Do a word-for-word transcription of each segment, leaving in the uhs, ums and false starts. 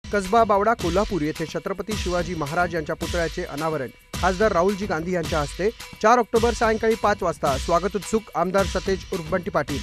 कसबा बावडा कोल्हापूर येथे छत्रपती शिवाजी महाराज यांच्या पुतळ्याचे अनावरण खासदार राहुलजी गांधी यांच्या हस्ते चार ऑक्टोबर सायंकाळी पाच वाजता स्वागत उत्सुक आमदार सतेज उर्फ बंटी पाटील।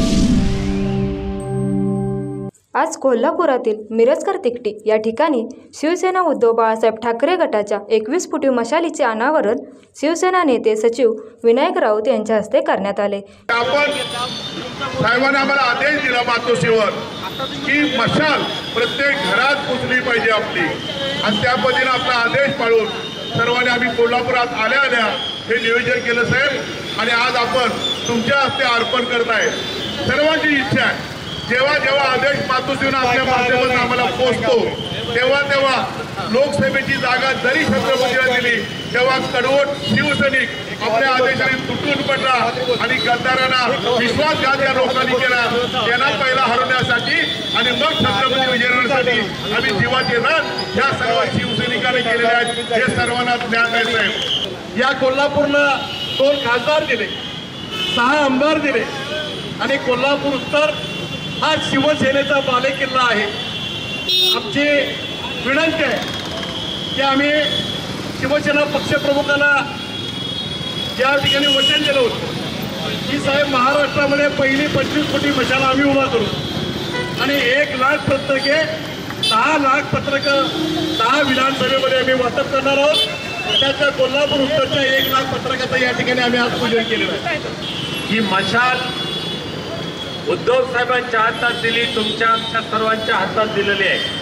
आज कोल्हापुरातील मिरजकर तिकटी या ठिकाणी शिवसेना उद्धव बाळासाहेब ठाकरे गटाच्या एकवीस फुटी मशालीचे अनावरण शिवसेना नेते सचिव विनायक राऊत यांच्या हस्ते करण्यात आले। आपण साहेबांनी आम्हाला आदेश दिला मातोश्रीवर की मशाल प्रत्येक घरात पोचली पाहिजे आपली, आणि त्या पद्धतीने आपला आदेश पाळून सर्वांनी आम्ही कोल्हापुरात आल्या आल्या हे नियोजन केलं साहेब। आणि आज आपण तुमच्या हस्ते अर्पण करताय। सर्वांची इच्छा आहे जेव्हा जेव्हा आदेश मातोश्रीनं आपल्या माध्यमातून आम्हाला पोचतो तेव्हा तेव्हा लोकसभेची जागा जरी छत्रपतीला दिली तेव्हा कडवट शिवसैनिक आपल्या आदेशाने तुटून पडला आणि गद्दारांना विश्वासघात या लोकांनी केला, त्यांना पहिला हरवण्यासाठी आणि मग छत्रपती विजयसाठी आम्ही जीवाचे रान ह्या सर्व शिवसैनिकांनी केलेले आहेत हे सर्वांना ज्ञान आहे साहेब। या कोल्हापूरला दोन खासदार दिले, सहा आमदार दिले आणि कोल्हापूर उत्तर हा शिवसेनेचा बालेकिल्ला आहे। आमची विनंती आहे की आम्ही शिवसेना पक्षप्रमुखांना ज्या ठिकाणी वचन दिलं होतं की साहेब महाराष्ट्रामध्ये पहिली पंचवीस कोटी मशाला आम्ही उभा करू आणि एक लाख पत्रके दहा लाख पत्रकं दहा विधानसभेमध्ये आम्ही वाटप करणार आहोत। त्याच्या कोल्हापूर उत्तरच्या एक लाख पत्रकाचं या ठिकाणी आम्ही आज पूजन केलेलं आहे। ही मशाल उद्धव साहेबांच्या हातात दिली, तुमच्या आमच्या सर्वांच्या हातात दिलेली आहे।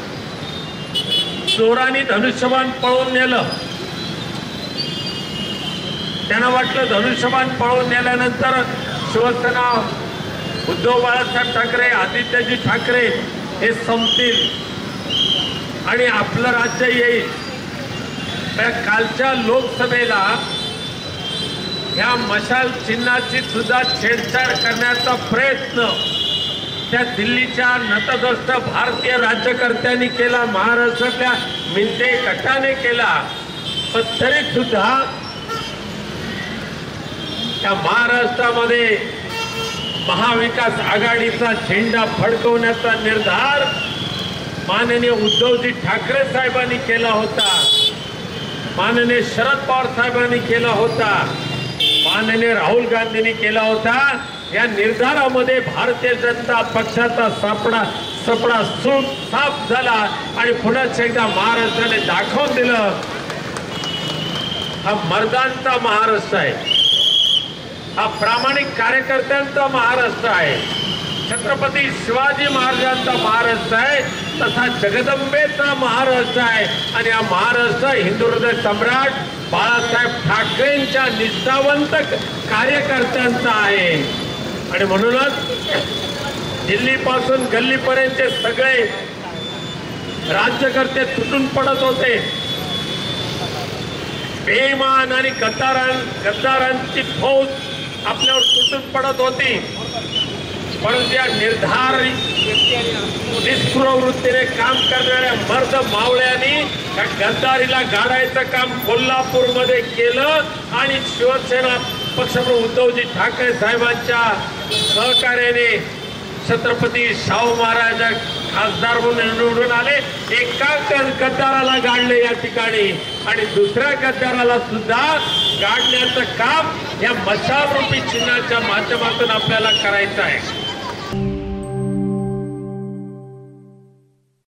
चोरांनी धनुष्यबाण पळवून नेलं, त्यांना वाटलं धनुष्यबाण पळवून नेल्यानंतर शिवसेना उद्धव बाळासाहेब ठाकरे आदित्यजी ठाकरे हे संपतील आणि आपलं राज्य येईल। कालच्या लोकसभेला ह्या मशाल चिन्हाची सुद्धा छेडछाड करण्याचा प्रयत्न त्या दिल्लीच्या नतदस्त भारतीय राज्यकर्त्यांनी केला, महाराष्ट्रातल्या मिंटे गटाने केला, पण तरी सुद्धा त्या महाराष्ट्रामध्ये महाविकास आघाडीचा झेंडा फडकवण्याचा निर्धार माननीय उद्धवजी ठाकरे साहेबांनी केला होता, माननीय शरद पवार साहेबांनी केला होता, माननीय राहुल गांधींनी केला होता। या निर्धारामध्ये भारतीय जनता पक्षाचा सापडा सपडा सूट साफ झाला आणि पुन्हा एकदा महाराष्ट्राने दाखवून दिलं हा मर्दांचा महाराष्ट्र आहे, हा प्रामाणिक कार्यकर्त्यांचा महाराष्ट्र आहे, छत्रपती शिवाजी महाराजांचा महाराष्ट्र आहे, तसा जगदंबेचा महाराष्ट्र आहे आणि हा महाराष्ट्र हिंदू हृदय सम्राट बाळासाहेब ठाकरेंच्या निष्ठावंत कार्यकर्त्यांचा आहे। आणि म्हणूनच दिल्लीपासून गल्लीपर्यंतचे सगळे राज्यकर्ते तुटून पडत होते, बेईमान आणि गद्दारां गद्दारांची फौज आपल्यावर तुटून पडत होती, परंतु या निर्धार निष्ठुर वृत्तीने काम करणाऱ्या मर्द मावळ्यांनी त्या गद्दारीला गाडायचं काम कोल्हापूरमध्ये केलं आणि शिवसेना पक्षप्रमुख उद्धवजी ठाकरे साहेबांच्या सहकार्याने छत्रपती शाहू महाराज खासदार म्हणून निवडून आले। एका गद्दाराला गाडले या ठिकाणी आणि दुसऱ्या गद्दाराला सुद्धा गाडण्याचं काम या मशाल रूपी चिन्हाच्या माध्यमातून आपल्याला करायचं आहे।